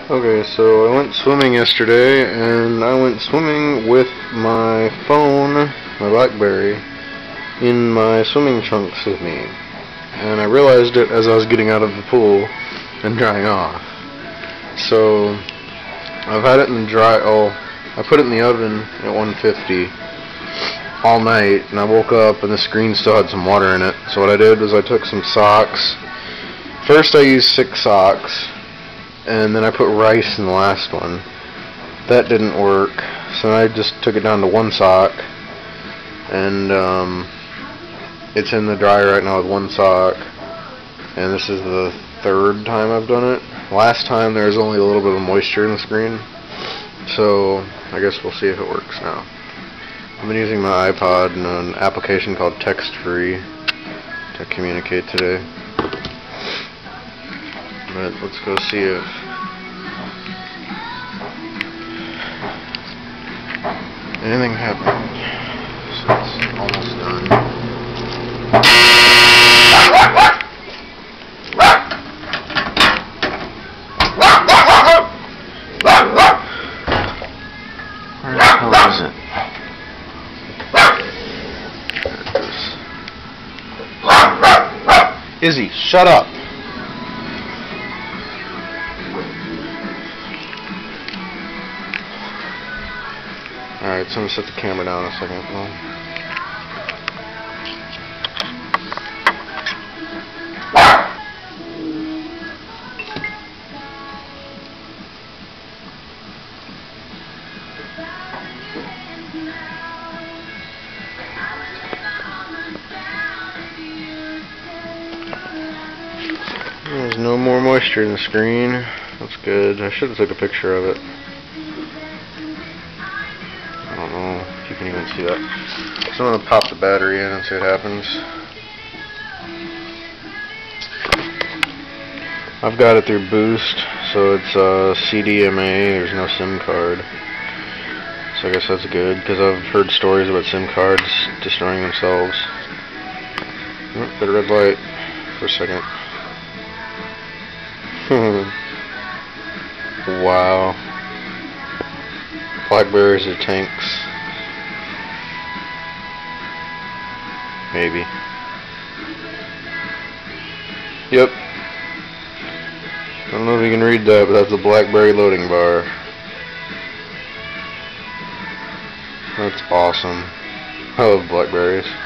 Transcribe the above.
Okay, so I went swimming yesterday, and I went swimming with my phone, my BlackBerry, in my swimming trunks with me. And I realized it as I was getting out of the pool and drying off. So, I've had it in the I put it in the oven at 150 all night, and I woke up and the screen still had some water in it. So what I did was I took some socks. First I used 6 socks, and then I put rice in the last one. That didn't work, so I just took it down to 1 sock, and it's in the dryer right now with 1 sock, and this is the 3rd time I've done it. Last time there was only a little bit of moisture in the screen, so I guess we'll see if it works now. I've been using my iPod and an application called Text Free to communicate today. But let's go see if anything happened. So it's almost done. Where the hell is it? There it is. Izzy, shut up! Alright, so I'm going to set the camera down a second. There's no more moisture in the screen. That's good. I should have took a picture of it. I don't know if you can even see that. So I'm going to pop the battery in and see what happens. I've got it through Boost, so it's CDMA, there's no SIM card. So I guess that's good, because I've heard stories about SIM cards destroying themselves. Oh, got a red light for a second. Wow. Blackberries are tanks. Maybe. Yep. I don't know if you can read that, but that's a BlackBerry loading bar. That's awesome. I love Blackberries.